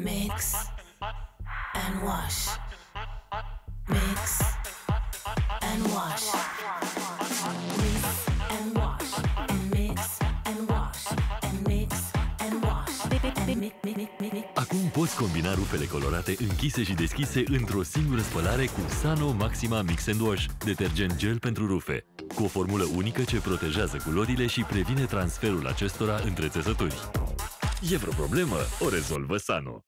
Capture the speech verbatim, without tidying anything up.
Mix and wash. Mix and wash. Rinse and wash. And mix and wash. And mix and wash. And mix, mix, mix, mix. Acum poți combina rufele colorate închise și deschise într-o singură spălare cu Sano Maxima Mix and Wash, detergent gel pentru rufe, cu o formulă unică ce protejează culorile și previne transferul acestora între țesături. E vreo problemă? O rezolvă Sano.